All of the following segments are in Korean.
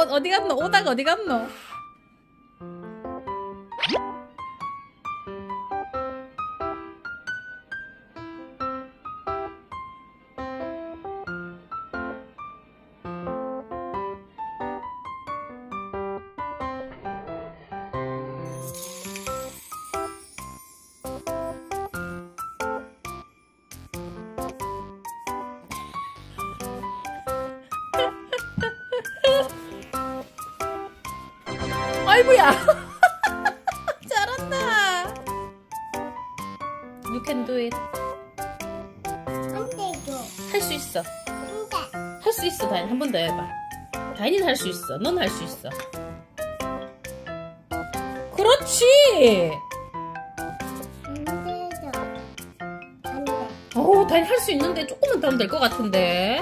어디 갔노? 오다가 어디 갔노? 아이고야. 잘한다. You can do it. 할 수 있어. 할 수 있어. 다인 한 번 더 해봐. 다인이는 할 수 있어. 넌 할 수 있어. 그렇지. 다인 할 수 있는데 조금만 더 하면 될 것 같은데.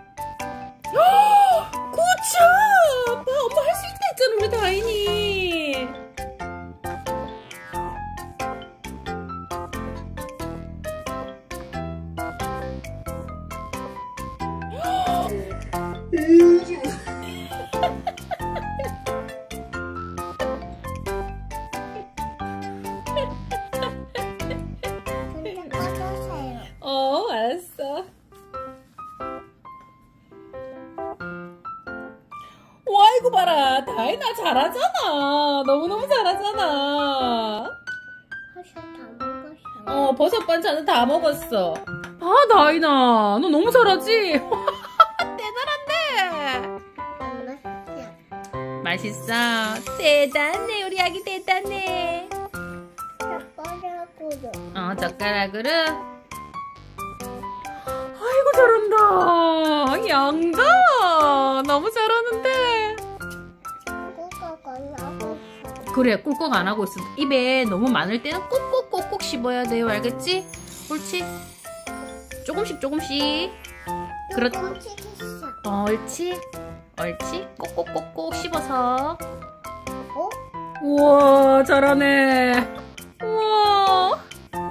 굿잡. 봐, 엄마 할 수 있다 했잖아 우리 다인이. 알았어. 와, 이거 봐라. 다이나 잘하잖아. 너무너무 잘하잖아. 버섯 반찬은 다 먹었어. 아, 다이나. 너 너무 잘하지? 대단한데? 맛있어. 대단해. 우리 아기 대단해. 젓가락으로. 아이고 잘한다. 양다. 너무 잘하는데. 그래, 꿀꺽 안 하고 있어. 입에 너무 많을 때는 꼭꼭꼭꼭 씹어야 돼요. 알겠지? 옳지? 조금씩 조금씩. 그렇지. 옳지. 옳지. 꼭꼭꼭꼭 씹어서. 우와, 잘하네. 우와.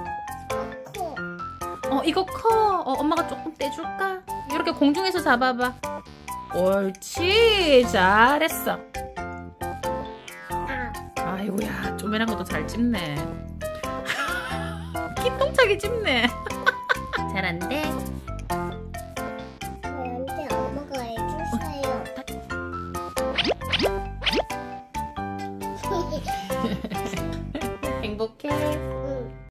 이거 커. 엄마가 조금 떼줄까? 이렇게 공중에서 잡아봐. 옳지. 잘했어. 아이고야, 쪼매난 것도 잘 찝네. 기똥차게 찝네. 잘한대.